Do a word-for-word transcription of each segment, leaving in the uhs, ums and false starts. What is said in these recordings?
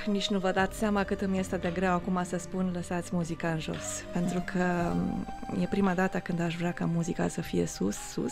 nici nu vă dați seama cât îmi este de greu acum să spun lăsați muzica în jos, pentru că e prima dată când aș vrea ca muzica să fie sus, sus,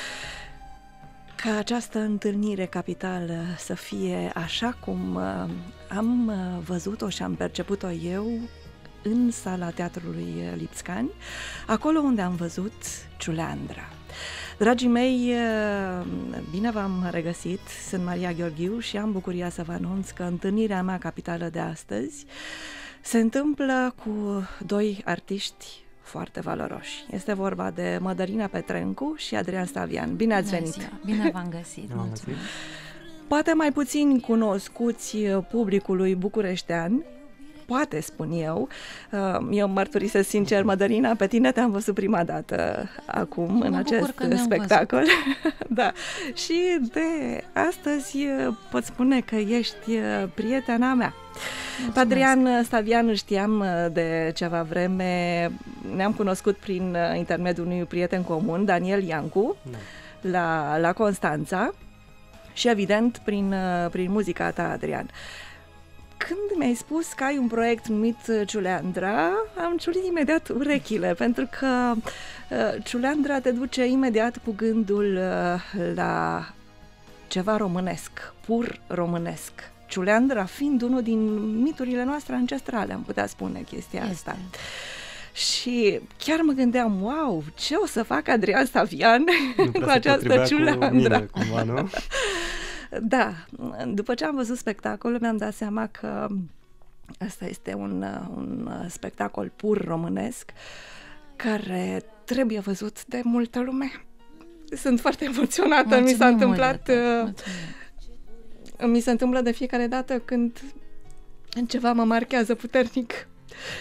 ca această întâlnire capitală să fie așa cum am văzut-o și am perceput-o eu în sala Teatrului Lipscani, acolo unde am văzut Ciuleandra. Dragii mei, bine v-am regăsit, sunt Maria Gheorghiu și am bucuria să vă anunț că întâlnirea mea capitală de astăzi se întâmplă cu doi artiști foarte valoroși. Este vorba de Mădălina Petrencu și Adrian Stavian. Bine ați venit! Ziua. Bine v-am găsit! Mulțumesc! Poate mai puțin cunoscuți publicului bucureștean, poate, spun eu. Eu mărturisesc sincer, Mădălina, pe tine te-am văzut prima dată acum mă în acest spectacol. Da. Și de astăzi pot spune că ești prietena mea. Pe Adrian Stavian știam de ceva vreme, ne-am cunoscut prin intermediul unui prieten comun, Daniel Iancu, da. la, la Constanța și evident prin, prin muzica ta, Adrian. Când mi-ai spus că ai un proiect numit Ciuleandra, am ciulit imediat urechile, pentru că uh, Ciuleandra te duce imediat cu gândul uh, la ceva românesc, pur românesc. Ciuleandra fiind unul din miturile noastre ancestrale, am putea spune chestia este. asta. Și chiar mă gândeam, wow, ce o să fac Adrian Stavian cu această Ciuleandra? Cu mine, cumva, nu? Da, după ce am văzut spectacolul mi-am dat seama că asta este un, un spectacol pur românesc care trebuie văzut de multă lume. Sunt foarte emoționată, mulțumim, mi s-a întâmplat mi se întâmplă de fiecare dată când ceva mă marchează puternic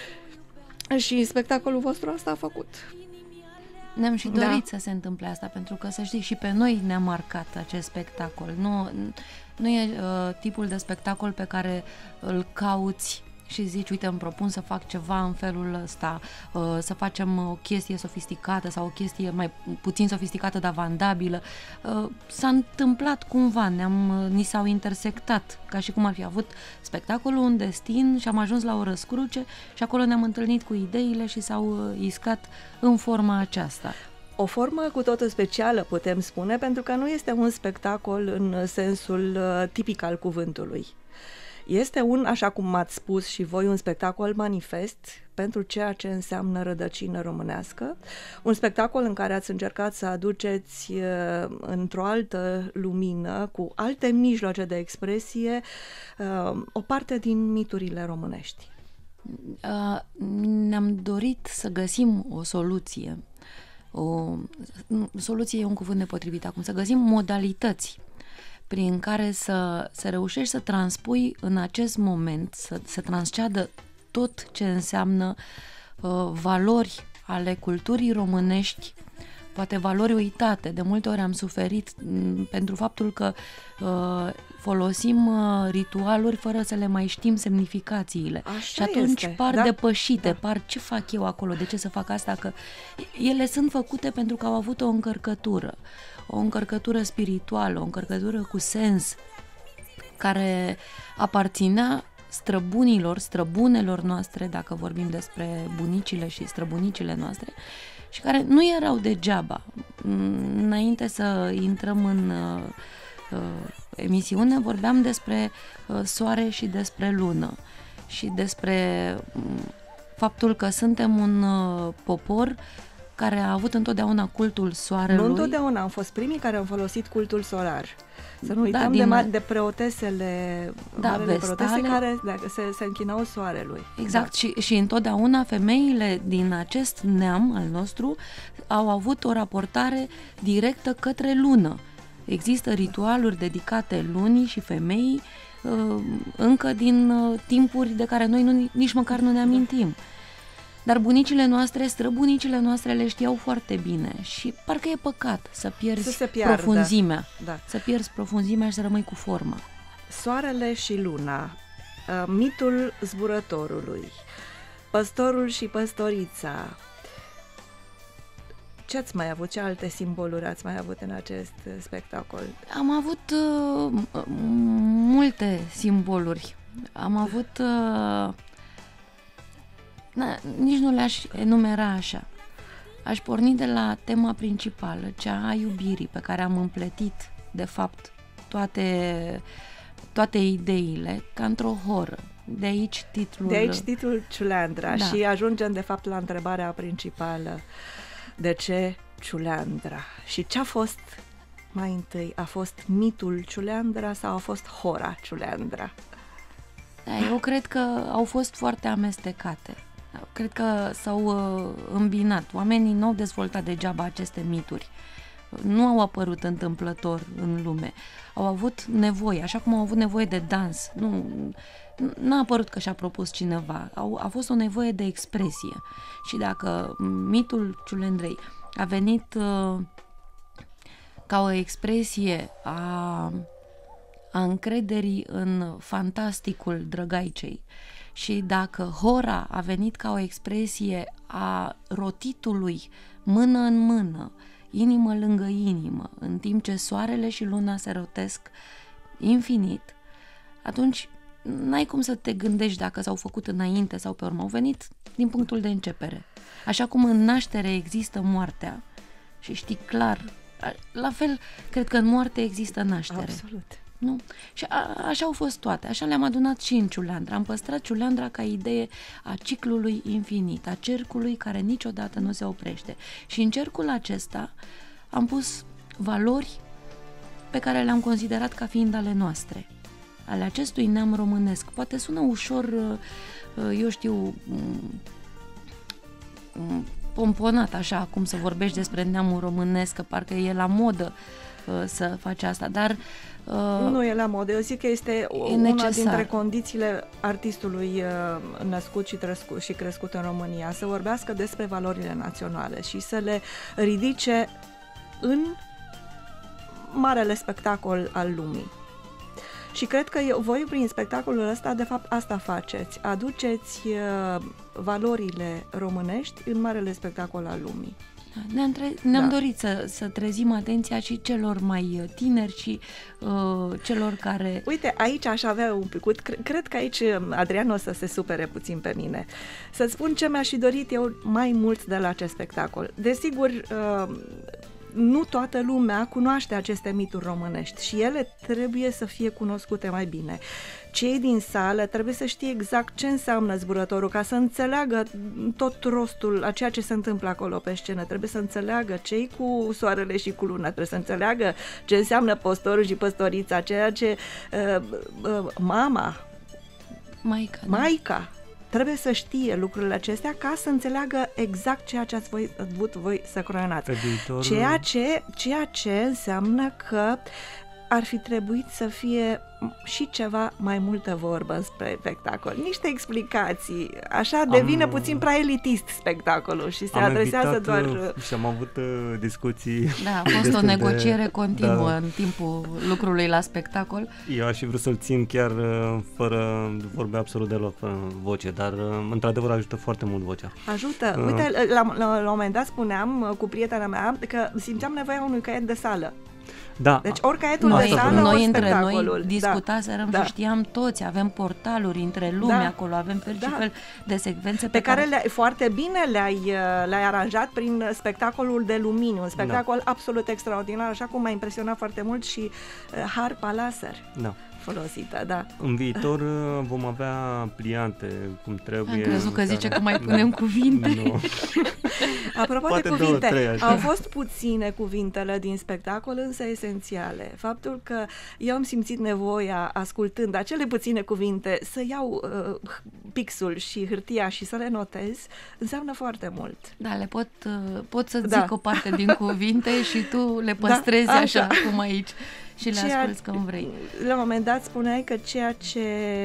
și spectacolul vostru asta a făcut. Ne-am și dorit da. să se întâmple asta, pentru că, să știi, și pe noi ne-a marcat acest spectacol. Nu, nu e uh, tipul de spectacol pe care îl cauți și zici, uite, îmi propun să fac ceva în felul ăsta, uh, să facem o chestie sofisticată sau o chestie mai puțin sofisticată, dar vandabilă. Uh, s-a întâmplat cumva, ne-am, uh, ni s-au intersectat, ca și cum ar fi avut spectacolul un destin și am ajuns la o răscruce și acolo ne-am întâlnit cu ideile și s-au uh, iscat în forma aceasta. O formă cu totul specială, putem spune, pentru că nu este un spectacol în sensul uh, tipic al cuvântului. Este un, așa cum m-ați spus și voi, un spectacol manifest pentru ceea ce înseamnă rădăcină românească, un spectacol în care ați încercat să aduceți uh, într-o altă lumină, cu alte mijloace de expresie, uh, o parte din miturile românești. Uh, ne-am dorit să găsim o soluție. O soluție e un cuvânt nepotrivit acum, să găsim modalități prin care să, să reușești să transpui în acest moment, să, să transceadă tot ce înseamnă uh, valori ale culturii românești, poate valori uitate. De multe ori am suferit m, pentru faptul că uh, folosim uh, ritualuri fără să le mai știm semnificațiile. Așa și atunci este. par da? depășite, da. par ce fac eu acolo, de ce să fac asta, că ele sunt făcute pentru că au avut o încărcătură. O încărcătură spirituală, o încărcătură cu sens, care aparținea străbunilor, străbunelor noastre, dacă vorbim despre bunicile și străbunicile noastre, și care nu erau degeaba. Înainte să intrăm în uh, uh, emisiune, vorbeam despre uh, soare și despre lună și despre uh, faptul că suntem un uh, popor care a avut întotdeauna cultul soarelui. Nu întotdeauna, am fost primii care au folosit cultul solar. Să nu uităm da, din... de, de preotesele, da, preotese care da, se, se închinau soarelui. Exact, da. și, și întotdeauna femeile din acest neam al nostru au avut o raportare directă către lună. Există ritualuri dedicate lunii și femeii încă din timpuri de care noi nu, nici măcar nu ne amintim. Dar bunicile noastre, străbunicile noastre le știau foarte bine și parcă e păcat să pierzi să profunzimea, da. să pierzi profunzimea și să rămâi cu forma. Soarele și luna, mitul zburătorului, păstorul și păstorița. Ce ați mai avut? Ce alte simboluri ați mai avut în acest spectacol? Am avut uh, multe simboluri. Am avut... Uh, na, nici nu le-aș enumera așa. Aș porni de la tema principală, cea a iubirii, pe care am împletit, de fapt, toate, toate ideile, ca într-o horă. De aici titlul... De aici titlul Ciuleandra. Da. Și ajungem, de fapt, la întrebarea principală. De ce Ciuleandra? Și ce a fost mai întâi? A fost mitul Ciuleandra sau a fost hora Ciuleandra? Da, eu cred că au fost foarte amestecate. Cred că s-au uh, îmbinat. Oamenii nu au dezvoltat degeaba aceste mituri. Nu au apărut întâmplător în lume. Au avut nevoie, așa cum au avut nevoie de dans. Nu, n-a apărut că și-a propus cineva. Au, a fost o nevoie de expresie. Și dacă mitul Ciulendrei a venit uh, ca o expresie a, a încrederii în fantasticul Drăgaicei, și dacă hora a venit ca o expresie a rotitului mână în mână, inimă lângă inimă, în timp ce soarele și luna se rotesc infinit, atunci n-ai cum să te gândești dacă s-au făcut înainte sau pe urmă. Au venit din punctul de începere. Așa cum în naștere există moartea și știi clar, la fel cred că în moarte există naștere. Absolut. Nu? Și a, așa au fost toate, așa le-am adunat și în Ciuleandra. Am păstrat Ciuleandra ca idee a ciclului infinit, a cercului care niciodată nu se oprește. Și în cercul acesta am pus valori pe care le-am considerat ca fiind ale noastre, ale acestui neam românesc. Poate sună ușor, eu știu, pomponat așa, cum să vorbești despre neamul românesc, că parcă e la modă să faci asta, dar Uh, nu e la modă, eu zic că este una necesar. Dintre condițiile artistului uh, născut și, trescut, și crescut în România, să vorbească despre valorile naționale și să le ridice în marele spectacol al lumii. Și cred că eu, voi prin spectacolul ăsta, de fapt, asta faceți, aduceți uh, valorile românești în marele spectacol al lumii. Ne-am, tre- ne-am da. dorit să, să trezim atenția și celor mai tineri și uh, celor care... Uite, aici aș avea un pic, cred, cred că aici Adrian o să se supere puțin pe mine. Să-ți spun ce mi-aș fi dorit eu mai mult de la acest spectacol. Desigur, uh, nu toată lumea cunoaște aceste mituri românești și ele trebuie să fie cunoscute mai bine. Cei din sală trebuie să știe exact ce înseamnă zburătorul, ca să înțeleagă tot rostul a ceea ce se întâmplă acolo pe scenă. Trebuie să înțeleagă cei cu soarele și cu luna, trebuie să înțeleagă ce înseamnă păstorul și păstorița, ceea ce uh, uh, mama, Maica, maica trebuie să știe lucrurile acestea ca să înțeleagă exact ceea ce ați voi, avut voi să croionați. Viitor... Ceea ce, ceea ce înseamnă că ar fi trebuit să fie și ceva mai multă vorbă înspre spectacol. Niște explicații. Așa devine am, puțin prea elitist spectacolul și se adresează evitat, doar... Și am avut uh, discuții... Da, a fost o negociere de, continuă da. în timpul lucrului la spectacol. Eu aș fi vrut să-l țin chiar uh, fără vorbe absolut deloc uh, voce, dar uh, într-adevăr ajută foarte mult vocea. Ajută. Uh. Uite, la, la, la un moment dat spuneam uh, cu prietena mea că simțeam nevoia unui caiet de sală. Da. Deci ori caietul noi, de sală, noi ori între spectacolul. noi discutaserăm da. și știam toți, avem portaluri între lume da. acolo, avem fel da. și fel de secvențe pe, pe care, care le, foarte bine le-ai, le-ai aranjat prin spectacolul de lumini, un spectacol da. absolut extraordinar, așa cum m-a impresionat foarte mult și uh, harpa laser. Da. folosită, da. În viitor vom avea pliante cum trebuie. Am crezut că care... zice că mai punem da. cuvinte. Nu. Apropo Poate de cuvinte, două, trei, au fost puține cuvintele din spectacol, însă esențiale. Faptul că eu am simțit nevoia, ascultând acele puține cuvinte, să iau uh, pixul și hârtia și să le notez, înseamnă foarte mult. Da, le pot, uh, pot să da. zic o parte din cuvinte și tu le păstrezi da, așa. așa cum aici și le ceea, asculți când vrei. La un moment dat spuneai că ceea ce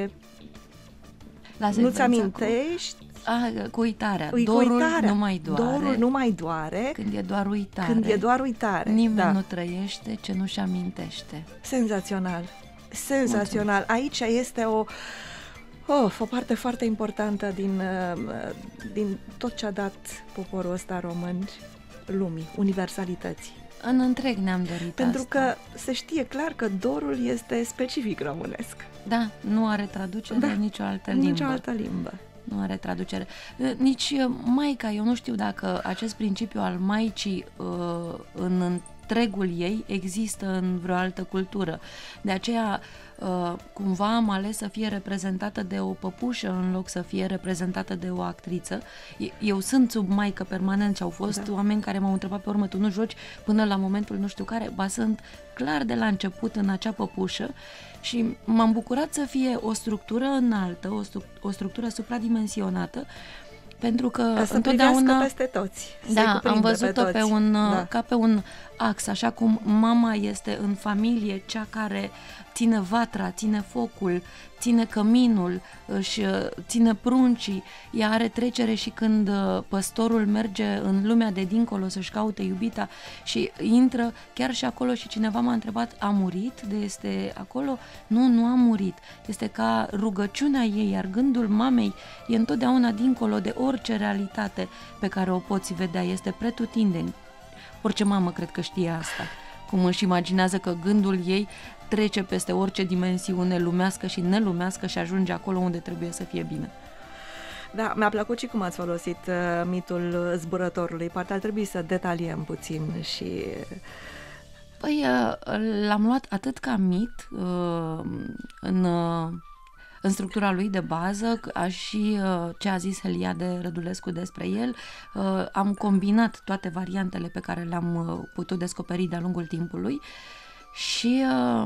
la nu-ți amintești cu... A, cu uitarea. Ui, dorul cu uitarea. nu mai doare. Dorul nu mai doare. Când e doar uitare. Când e doar uitare. Nimeni da. nu trăiește ce nu-și amintește. Senzațional. Senzațional. Mulțumesc. Aici este o Oh, o parte foarte importantă din, din tot ce a dat poporul ăsta român lumii, universalității. În întreg ne-am dorit Pentru asta. că se știe clar că dorul este specific românesc. Da, nu are traducere Da, în nicio altă limbă. Nicio altă limbă. Nu are traducere. Nici Maica, eu nu știu dacă acest principiu al Maicii în întregul ei există în vreo altă cultură. De aceea, cumva am ales să fie reprezentată de o păpușă în loc să fie reprezentată de o actriță. Eu sunt sub Maică permanent și au fost da. oameni care m-au întrebat pe urmă, tu nu joci până la momentul nu știu care, ba sunt clar de la început în acea păpușă. Și m-am bucurat să fie o structură înaltă, o, stru- o structură supradimensionată, pentru că ca să întotdeauna peste toți. Da, am văzut-o pe, pe un da. ca pe un ax, așa cum mama este în familie cea care ține vatra, ține focul, ține căminul, își ține pruncii, ea are trecere și când păstorul merge în lumea de dincolo să-și caute iubita și intră chiar și acolo și cineva m-a întrebat, a murit de este acolo? Nu, nu a murit. Este ca rugăciunea ei, iar gândul mamei e întotdeauna dincolo de orice realitate pe care o poți vedea, este pretutindeni. Orice mamă cred că știe asta, cum își imaginează că gândul ei trece peste orice dimensiune lumească și nelumească și ajunge acolo unde trebuie să fie bine. Da, mi-a plăcut și cum ați folosit uh, mitul zburătorului. Poate ar trebui să detaliem puțin și... Păi, uh, l-am luat atât ca mit uh, în... Uh, în structura lui de bază, și uh, ce a zis Heliade Rădulescu despre el, uh, am combinat toate variantele pe care le-am uh, putut descoperi de-a lungul timpului și, uh,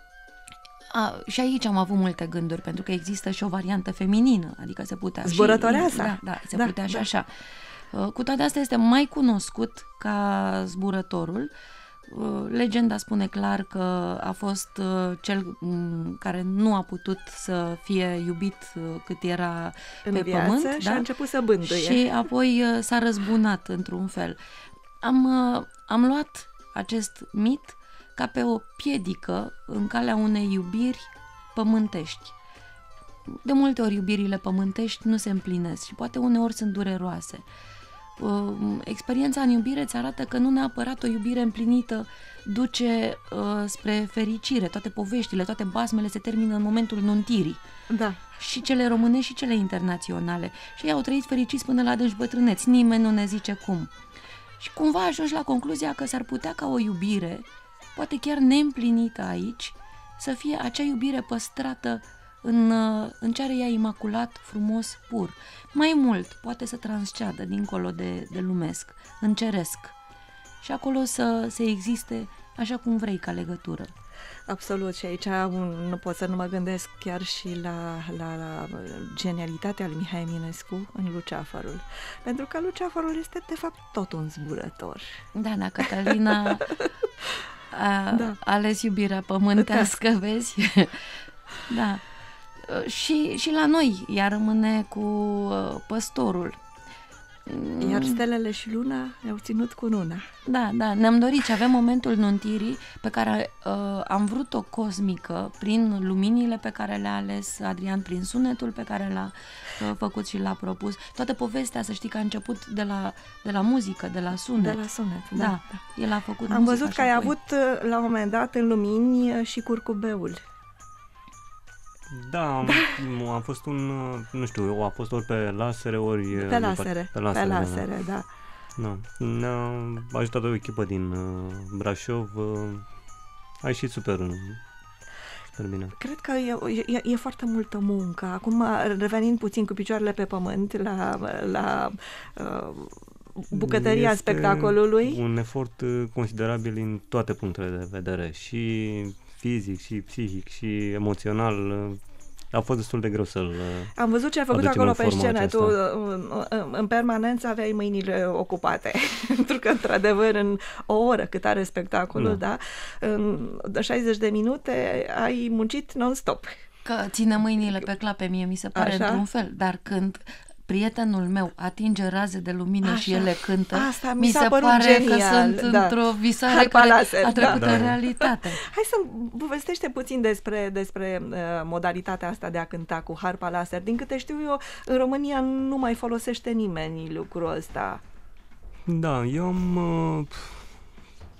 a, și aici am avut multe gânduri, pentru că există și o variantă feminină, adică se putea Zburătoreasa. și... Da, da, se da, putea da. și așa. Uh, cu toate astea este mai cunoscut ca zburătorul. Legenda spune clar că a fost cel care nu a putut să fie iubit cât era în pe viață pământ și da? a început să bântuie. Și apoi s-a răzbunat într-un fel. Am, am luat acest mit ca pe o piedică în calea unei iubiri pământești. De multe ori iubirile pământești nu se împlinesc și poate uneori sunt dureroase. Experiența în iubire îți arată că nu neapărat o iubire împlinită duce uh, spre fericire. Toate poveștile, toate basmele se termină în momentul nuntirii. Da. Și cele românești și cele internaționale. Și ei au trăit fericiți până la adânci bătrâneți. Nimeni nu ne zice cum. Și cumva ajungi la concluzia că s-ar putea ca o iubire, poate chiar neîmplinită aici, să fie acea iubire păstrată în, în ce are ea imaculat, frumos, pur. Mai mult, poate să transceadă dincolo de, de lumesc, în ceresc. Și acolo să, să existe așa cum vrei ca legătură. Absolut, și aici nu pot să nu mă gândesc chiar și la, la, la genialitatea lui Mihai Eminescu în Luceafărul. Pentru că Luceafărul este de fapt tot un zburător. Da, da, Cătălina a da. ales iubirea pământească, da. Vezi? Da. Și, și la noi ea rămâne cu păstorul. Iar stelele și luna le-au ținut cu luna. Da, da, ne-am dorit și avem momentul nuntirii pe care uh, am vrut-o cosmică prin luminile pe care le-a ales Adrian, prin sunetul pe care l-a uh, făcut și l-a propus. Toată povestea, să știi că a început de la, de la muzică, de la sunet. De la sunet, da. Da, el a făcut Am văzut că ai avut la un moment dat în lumini și curcubeul. Da, am, da, am fost un, nu știu, a fost ori pe lasere, ori... Pe lasere, pe lasere, pe lasere da. da. da. Ne-a ajutat o echipă din uh, Brașov, uh, a ieșit super, super bine. Cred că e, e, e foarte multă muncă. Acum, revenind puțin cu picioarele pe pământ la... la uh, bucătăria este spectacolului. Un efort considerabil din toate punctele de vedere, și fizic, și psihic, și emoțional. A fost destul de greu să-l Am văzut ce ai făcut acolo pe scenă. Aceasta. Tu în permanență aveai mâinile ocupate. Pentru că, într-adevăr, în o oră cât are spectacolul, da. Da, în șaizeci de minute ai muncit non-stop. Că ține mâinile pe clape, mie mi se pare așa? Într-un fel, dar când prietenul meu atinge raze de lumină așa, și ele cântă, asta mi, mi se pare genial, că sunt da. într-o visare Harpa care laser, a trecut da. în realitate. Hai să povestește puțin despre, despre uh, modalitatea asta de a cânta cu harpa laser. Din câte știu eu, în România nu mai folosește nimeni lucrul ăsta. Da, eu am... Uh,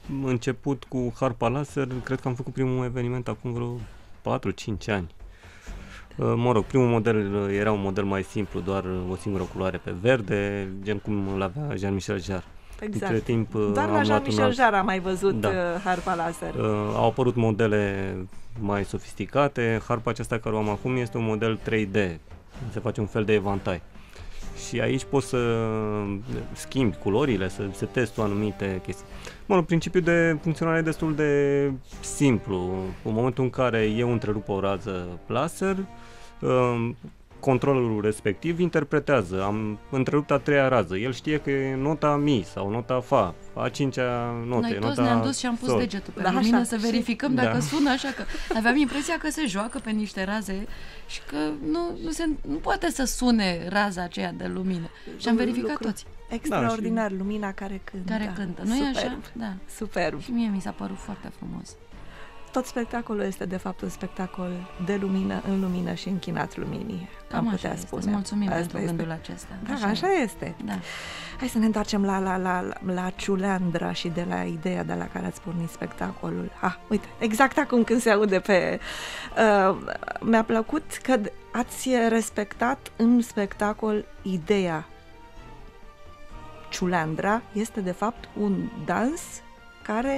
început cu harpa laser, cred că am făcut primul eveniment acum vreo patru cinci ani. Mă rog, primul model era un model mai simplu, doar o singură culoare pe verde, gen cum îl avea Jean-Michel Jarre. Exact. Între timp, doar la Jean-Michel Jarre am mai văzut da. harpa laser. Au apărut modele mai sofisticate. Harpa aceasta care o am acum este un model trei D. Se face un fel de evantai. Și aici poți să schimbi culorile, să setezi tu anumite chestii. Mă rog, principiul de funcționare e destul de simplu. În momentul în care eu întrerup o rază laser, controllerul respectiv interpretează. Am întrerupt a treia rază. El știe că e nota mi sau nota fa, a cincea notă. Noi toți nota ne-am dus și am pus sol. degetul pe da, lumină așa, să verificăm și... dacă da. sună așa, că aveam impresia că se joacă pe niște raze și că nu, nu, se, nu poate să sune raza aceea de lumină. Și am verificat Lucru. toți. Extraordinar, da, și... lumina care cântă. Care cântă, nu e așa? Da. Superb. Și mie mi s-a părut foarte frumos. Tot spectacolul este de fapt un spectacol de lumină în lumină și închinat luminii. Cam am putea așa spune. Este. Mulțumim asta pentru este. gândul acesta. Da, așa, așa este. este. Da. Hai să ne întoarcem la, la, la, la Ciuleandra și de la ideea de la care ați pornit spectacolul. Ah, uite, exact acum când se aude pe... Uh, mi-a plăcut că ați respectat în spectacol ideea. Ciuleandra este de fapt un dans care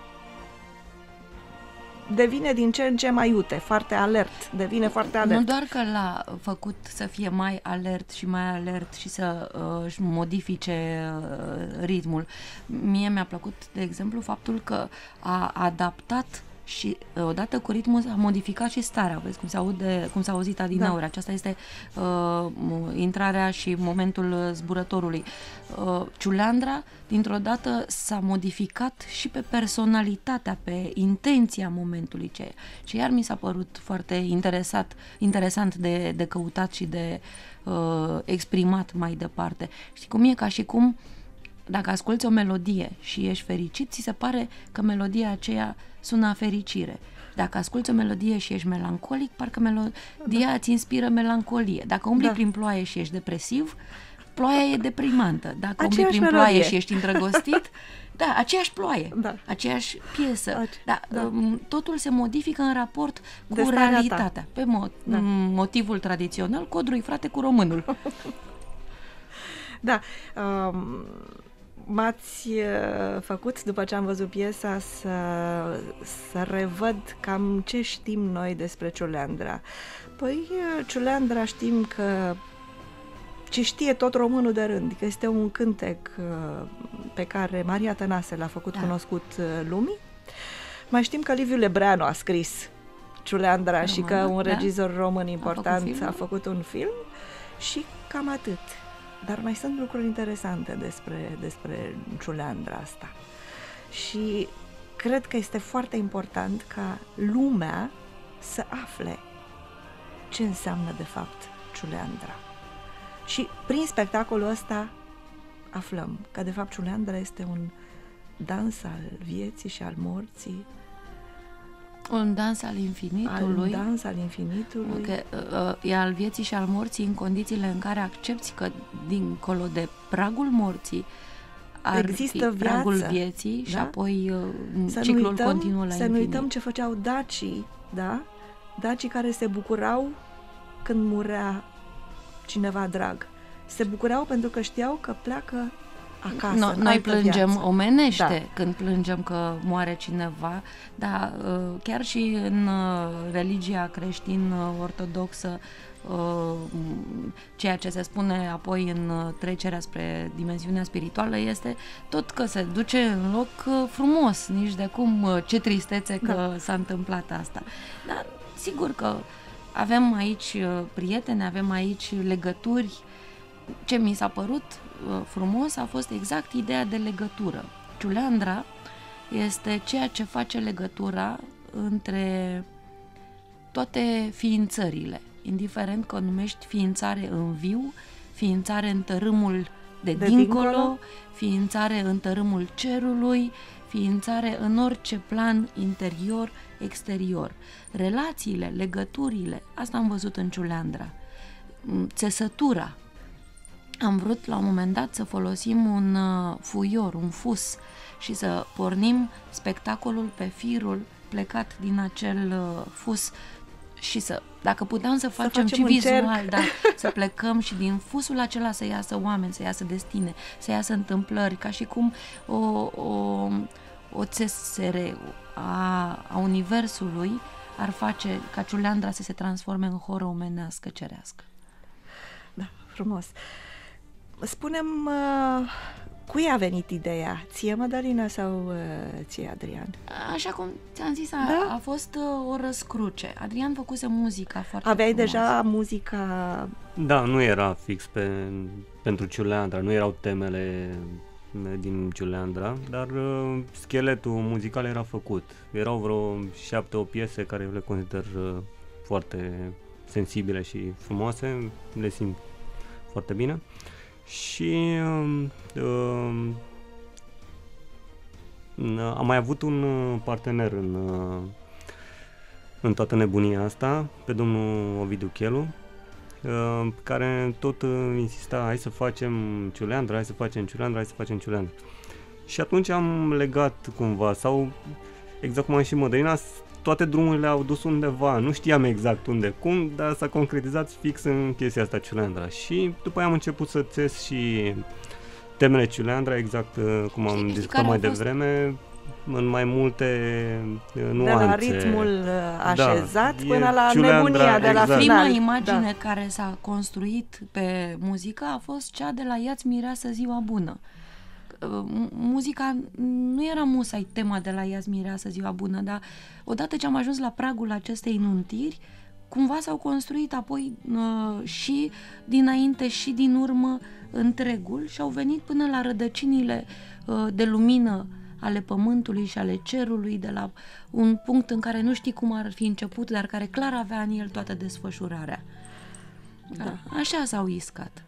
devine din ce în ce mai iute, foarte alert, devine foarte alert. Nu doar că l-a făcut să fie mai alert și mai alert și să uh, își modifice uh, ritmul. Mie mi-a plăcut, de exemplu, faptul că a adaptat și odată cu ritmul a modificat și starea. Vezi cum se aude, cum s-a auzit adineauri. Da. Aceasta este uh, intrarea și momentul zburătorului. Uh, Ciuleandra, dintr-o dată, s-a modificat și pe personalitatea, pe intenția momentului. Ce, ce iar mi s-a părut foarte interesat, interesant de, de căutat și de uh, exprimat mai departe. Știi cum e? Ca și cum dacă asculți o melodie și ești fericit, ți se pare că melodia aceea sună a fericire. Dacă asculți o melodie și ești melancolic, parcă melodia îți inspiră melancolie. Dacă umbli da. prin ploaie și ești depresiv, ploaia e deprimantă. Dacă aceeași umbli prin melodie. ploaie și ești îndrăgostit, da, aceeași ploaie, da. aceeași piesă. Ace- da, da. Totul se modifică în raport cu de realitatea. Ta. Pe mo- da. motivul tradițional, codrui frate cu românul. Da, um... m-ați făcut, după ce am văzut piesa, să, să revăd cam ce știm noi despre Ciuleandra. Păi, Ciuleandra știm că ce știe tot românul de rând, că este un cântec pe care Maria Tănase l-a făcut da. cunoscut lumii. Mai știm că Liviu Lebreanu a scris Ciuleandra Română, și că un regizor da? român important a făcut, a făcut un film și cam atât. Dar mai sunt lucruri interesante despre, despre Ciuleandra asta. Și cred că este foarte important ca lumea să afle ce înseamnă de fapt Ciuleandra. Și prin spectacolul ăsta aflăm că de fapt Ciuleandra este un dans al vieții și al morții. Un dans al infinitului. Un dans al infinitului. Că, uh, e al vieții și al morții în condițiile în care accepti că dincolo de pragul morții ar există fi viață, pragul vieții da? Și apoi uh, să ciclul uităm, continuă la să infinit. Să nu uităm ce făceau dacii, da? Dacii care se bucurau când murea cineva drag. Se bucurau pentru că știau că pleacă acasă. No, noi plângem viață. omenește da. când plângem că moare cineva, dar chiar și în religia creștin-ortodoxă, ceea ce se spune apoi în trecerea spre dimensiunea spirituală este tot că se duce în loc frumos, nici de cum ce tristețe că da. s-a întâmplat asta. Dar sigur că avem aici prieteni, avem aici legături. Ce mi s-a părut frumos a fost exact ideea de legătură. Ciuleandra este ceea ce face legătura între toate ființările, indiferent că o numești ființare în viu, ființare în tărâmul de, de dincolo, dincolo, ființare în tărâmul cerului, ființare în orice plan interior, exterior. Relațiile, legăturile, asta am văzut în Ciuleandra. Țesătura. Am vrut la un moment dat să folosim un uh, fuior, un fus și să pornim spectacolul pe firul plecat din acel uh, fus și să, dacă puteam să facem, să facem și vizual, da, să plecăm și din fusul acela să iasă oameni, să iasă destine, să iasă întâmplări, ca și cum o, o, o țesere a, a universului ar face ca Ciuleandra să se transforme în horă omenească cerească. Da, frumos. Spune-mi, uh, cui a venit ideea? Ție, Mădălina, sau uh, ție, Adrian? Așa cum ți-am zis, a, Da? a fost uh, o răscruce. Adrian făcuse muzica foarte Aveai frumos. deja muzica... Da, nu era fix pe, pentru Ciuleandra, nu erau temele din Ciuleandra, dar uh, scheletul muzical era făcut. Erau vreo șapte, o piese care eu le consider uh, foarte sensibile și frumoase, le simt foarte bine. Și uh, uh, am mai avut un partener în, uh, în toată nebunia asta, pe domnul Ovidiu Chelu, uh, care tot uh, insista, hai să facem Ciuleandra, hai să facem Ciuleandra, hai să facem Ciuleandra. Și atunci am legat cumva, sau exact cum am și Mădălina, toate drumurile au dus undeva, nu știam exact unde, cum, dar s-a concretizat fix în chestia asta Ciuleandra. Și după aia am început să țes și temele Ciuleandra, exact uh, cum am discutat mai devreme, în mai multe uh, nuanțe. De la ritmul uh, așezat da, până la Ciuleandra, nebunia de la exact. final. Prima imagine Da. care s-a construit pe muzică a fost cea de la Ia-ți mireasă ziua bună. Muzica nu era musai tema de la Ia-ți mireasă ziua bună, dar odată ce am ajuns la pragul acestei nuntiri, cumva s-au construit apoi uh, și dinainte și din urmă întregul și au venit până la rădăcinile uh, de lumină ale pământului și ale cerului, de la un punct în care nu știi cum ar fi început, dar care clar avea în el toată desfășurarea. Da. Așa s-au iscat.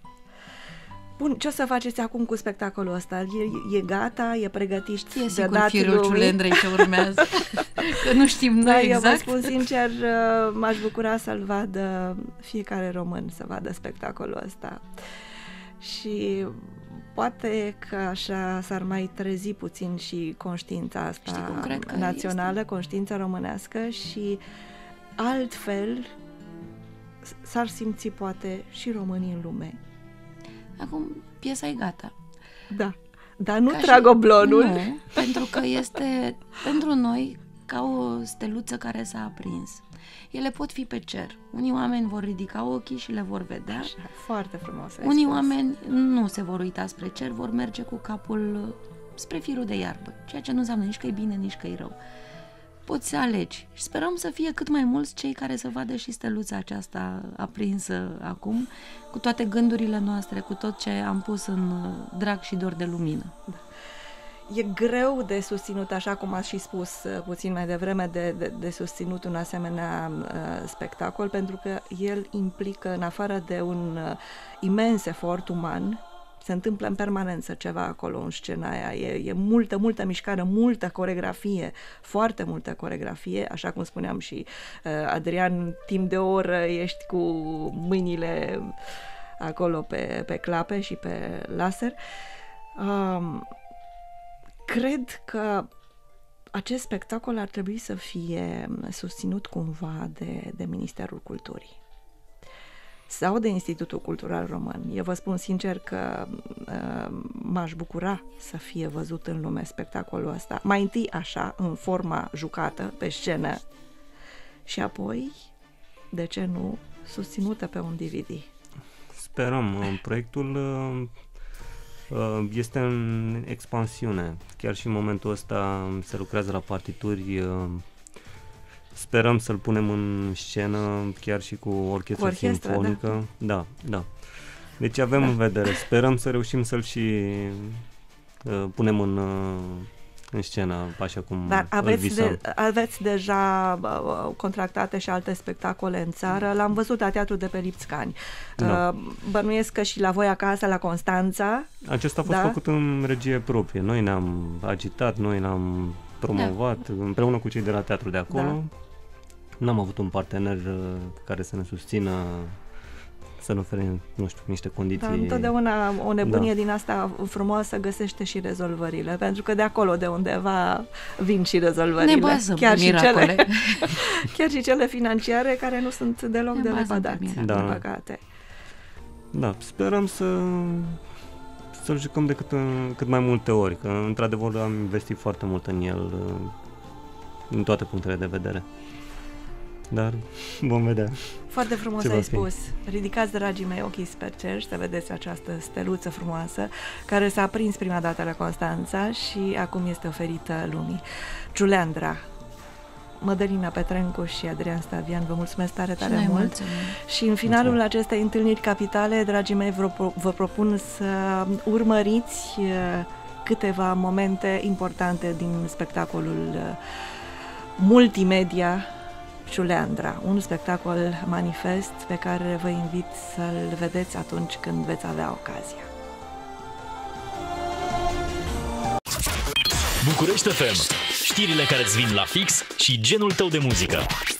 Bun, ce o să faceți acum cu spectacolul ăsta? E, e gata? E pregătit E de sigur dat firul lumii? Ciulendrei ce urmează, că nu știm noi Da, exact. eu vă spun sincer, uh, m-aș bucura să-l vadă fiecare român, să vadă spectacolul ăsta. Și poate că așa s-ar mai trezi puțin și conștiința asta Știi cum cred că națională, este? conștiința românească, și altfel s-ar simți poate și românii în lume. Acum piesa e gata. Da, dar nu Ca trag și- oblonul. Nu, pentru că este pentru noi ca o steluță care s-a aprins. Ele pot fi pe cer. Unii oameni vor ridica ochii și le vor vedea. Așa, foarte frumos ai Unii spus. oameni nu se vor uita spre cer, vor merge cu capul spre firul de iarbă, ceea ce nu înseamnă nici că e bine, nici că e rău. Poți să alegi și sperăm să fie cât mai mulți cei care să vadă și steluța aceasta aprinsă acum, cu toate gândurile noastre, cu tot ce am pus în drag și dor de lumină. E greu de susținut, așa cum ați și spus uh, puțin mai devreme, de, de, de susținut un asemenea uh, spectacol, pentru că el implică, în afară de un uh, imens efort uman, se întâmplă în permanență ceva acolo în scena aia, e, e multă, multă mișcare, multă coregrafie, foarte multă coregrafie, așa cum spuneam și uh, Adrian, timp de o oră ești cu mâinile acolo pe, pe clape și pe laser. Um, Cred că acest spectacol ar trebui să fie susținut cumva de, de Ministerul Culturii sau de Institutul Cultural Român. Eu vă spun sincer că uh, m-aș bucura să fie văzut în lume spectacolul ăsta. Mai întâi așa, în forma jucată, pe scenă, și apoi, de ce nu, susținută pe un D V D. Sperăm. Proiectul este în expansiune. Chiar și în momentul ăsta se lucrează la partituri. Sperăm să-l punem în scenă chiar și cu orchestră, Cu orchestră, simfonică. Da. da, da. Deci avem Da. în vedere. Sperăm să reușim să-l și uh, punem în, uh, în scenă, așa cum Dar îl aveți, visăm. de, aveți deja uh, contractate și alte spectacole în țară. L-am văzut la Teatrul de pe Lipscani. Da. Uh, bănuiesc că și la voi acasă, la Constanța. Acesta a fost Da? făcut în regie proprie. Noi ne-am agitat, noi ne-am promovat da. împreună cu cei de la teatru de acolo. Da. N-am avut un partener uh, care să ne susțină să ne ofere, nu știu, niște condiții. Dar întotdeauna o nebunie Da. din asta frumoasă găsește și rezolvările, pentru că de acolo de undeva vin și rezolvările. Ne bazăm chiar pe și miracole. cele, chiar și cele financiare care nu sunt deloc Ne de bazăm pe lepădat, miracole. din Da. păcate. Da, sperăm să să-l jucăm de cât, cât mai multe ori, că într-adevăr am investit foarte mult în el, din toate punctele de vedere. Dar vom vedea. Foarte frumos Ce va ai fi? spus. Ridicați, dragii mei, ochii spre cer și să vedeți această steluță frumoasă care s-a aprins prima dată la Constanța și acum este oferită lumii. Giuleandra, Mădălina Petrencu și Adrian Stavian, vă mulțumesc tare, tare noi mult. mulțumim. Și în finalul Mulțumesc. acestei întâlniri capitale, dragii mei, vă, pro- vă propun să urmăriți uh, câteva momente importante din spectacolul uh, multimedia Giuleandra, un spectacol manifest pe care vă invit să-l vedeți atunci când veți avea ocazia. București F M. Știrile care îți vin la fix și genul tău de muzică.